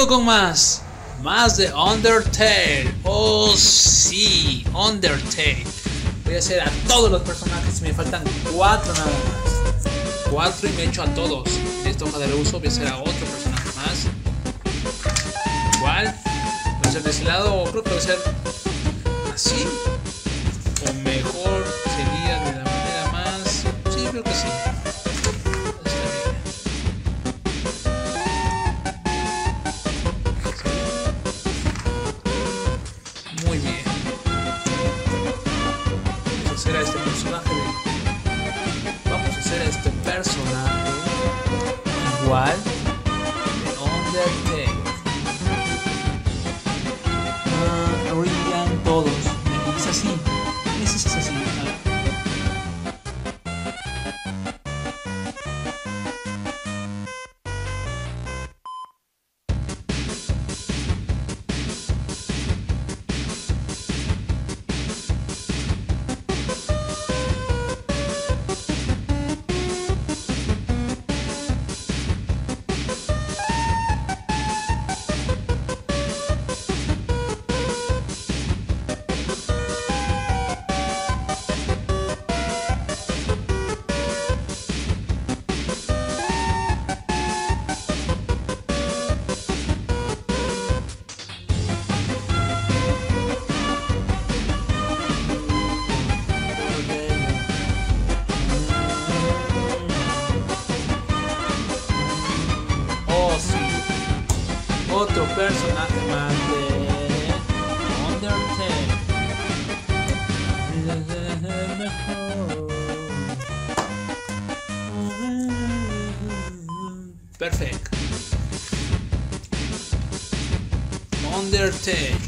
Sigo con más. Más de Undertale. Oh, sí, Undertale. Voy a hacer a todos los personajes. Me faltan 4 nada más. 4 y me echo a todos. En esta hoja de reuso voy a hacer a otro personaje más. Igual. Voy a hacer de ese lado. Creo que voy a hacer así. O mejor sería de la manera más. Sí, creo que sí. Muy bien. Vamos a hacer a este personaje igual de Undertale. Brillan todos. Es así. Es así. Otro personaje más de Undertale. Perfecto. Undertale.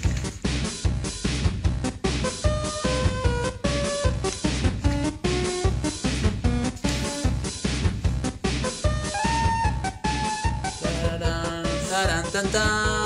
Tan, tan.